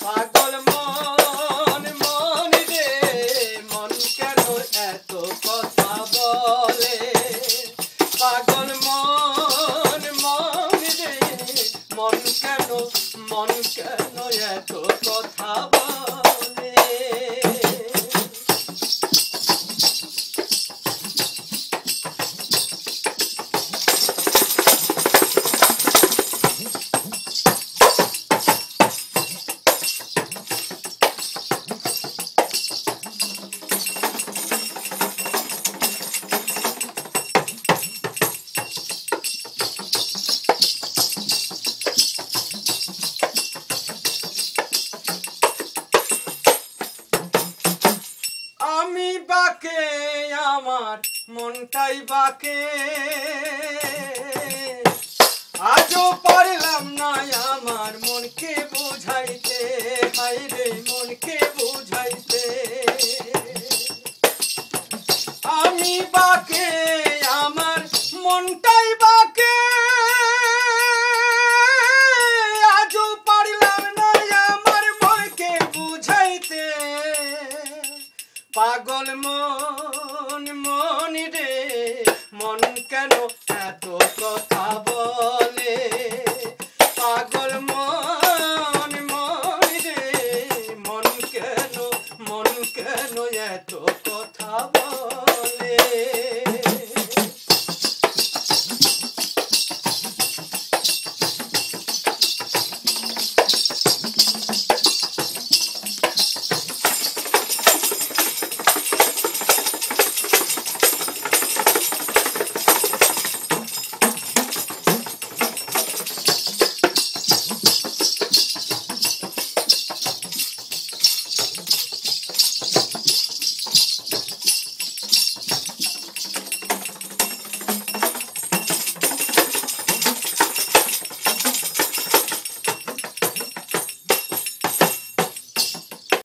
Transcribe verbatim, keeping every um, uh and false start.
পাগল মন মন রে মন কেন এত কথা বলে পাগল মন মন রে মন কেন মন কেন এত কথা বলে আমি বাকে আমার মনটাই বাকে আজও পারলাম না আমার মনকে বুঝাইতে হায়রে মনকে বুঝাইতে আমি বাকে আমার মনটাই বাকে আজও পারলাম না আমার মনকে বুঝাইতে পাগল মন মন রে মন কেন এত কথা বলে পাগল মন মন রে মন কেন মন কেন এত কথা বলে